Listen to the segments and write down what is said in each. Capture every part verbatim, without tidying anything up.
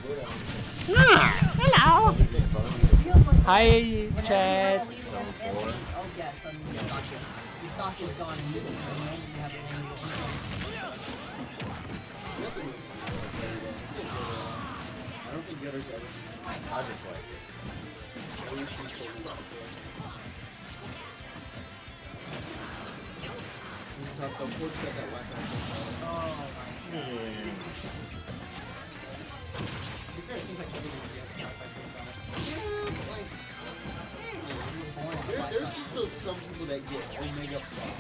Ah, hello. Hi, Chad. Oh yeah, suddenly your stock is, your stock is gone and you don't have any. I don't think Gutter's ever. I just like it. At least he's totally not He's tough though. Poor got that whack on. Oh my god. There, there's just those some people that get Omega Plus.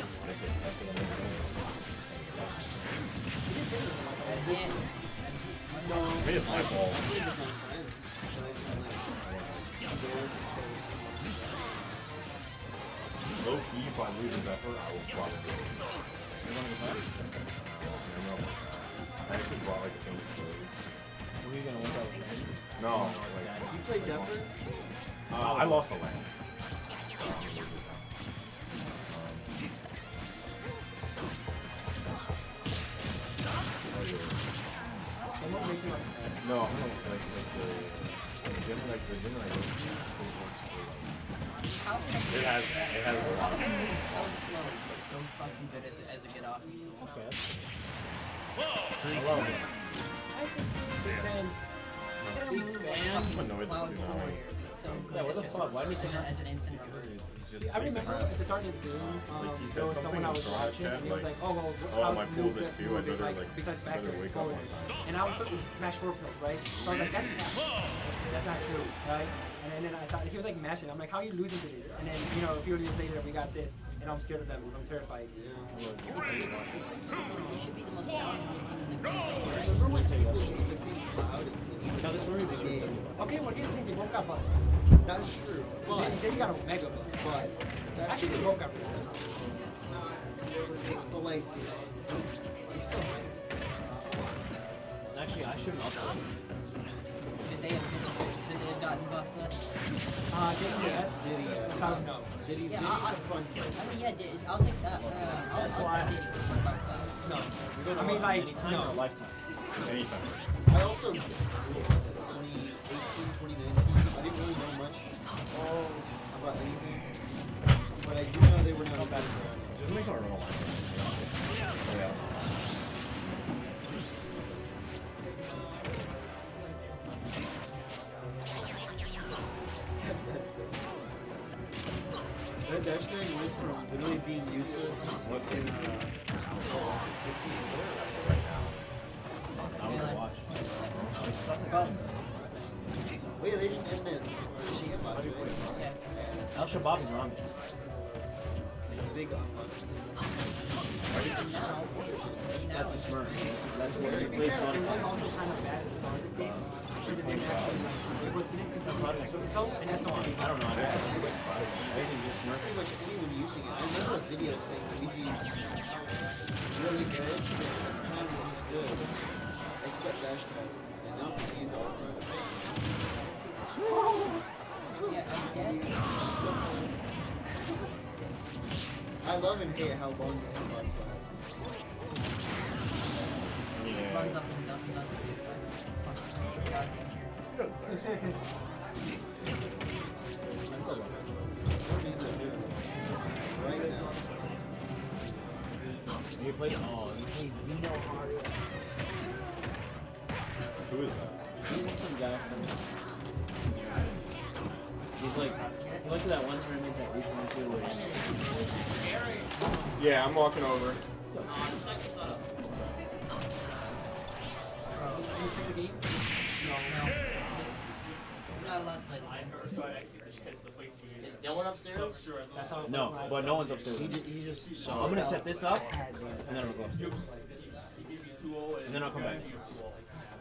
No, Maybe it's my fault. I played with my friends. Low key, if I lose his effort, I will probably. You want to play? I actually brought like a change of clothes. Who are you gonna work out with? No, like. You play Zephyr? Uh, I lost the lane. No, no, like, like the, the gym, like the gym, like it has, it has a lot. It's so slow, but so fucking good as, as a get off. Okay. I love it. And annoyed Cloud that too now. Warrior is so good. Yeah, what the as fuck? Why did he just- say that? as an instant reverse. I remember at the start of this game, um, Like, he said there was something someone I was in the watching, chat, and he was like, like, oh, well, what, oh, how's my the pool's new at best two, move I'd is, rather, like, like, besides back rather air wake up forward. on time. And I was looking at Smash four Pro, right? So I was like, that's not, that's not true, right? And then I thought, he was like mashing. I'm like, how are you losing to this? And then, you know, a few years later, we got this, and I'm scared of them. I'm terrified. Yeah. It should be the most challenging thing in the game. Right? Remember when people used to think Cloud and Now this story, they should say, okay, well, here's the thing, they both got buffed. That's true, but Then, then you got a mega buff. but that's Actually, they true. both got buffed. But like, they still had Actually, I shouldn't have. Should they have been, should they have gotten buffed up? Uh, did he? Yes. Did he? That's how I know. Did he? Yeah, Did I- he's a fun kid. I mean, yeah, did, I'll take that. Uh, I'll, That's I'll why- take Diddy for buffed up. No. I mean, like, Anytime no. or a lifetime? Anytime. I also twenty eighteen, twenty nineteen. I didn't really know much about anything, but I do know they were not as bad as they are now. Just make our own line. Yeah. That dash tag went from literally being useless in uh, what was it, sixteen? I was to watch. Oh yeah, they didn't end them finishing it by the way. Al Shabaab is around me. Big unlock. That's a smurf. That's where he plays Sonic. Also kind of bad at the start of this game. Because it didn't actually, it was, it didn't control Sonic. So it felt, and that's all. I don't know. I guess it's basically just smurf. Pretty much anyone using it. I remember a video saying Luigi's really good because at the time he was good, except dash tag, and now people use it all the time. Yeah, I'm dead. I love and hate how long the headbutts last. Yeah. Runs up and down and down. Fucking goddamn here. Right now. You play oh, you play Xeno Hard. Who is that? He's some guy from. He's like he went to that one tournament that we went to where Yeah, I'm walking over. so, You play the game? No, no. I'm not allowed to play the game. Is Dylan upstairs? That's how it no, felt like. but no one's upstairs. He, ju- he just. So I'm gonna set this up and then I'll go upstairs. And then I'll come back.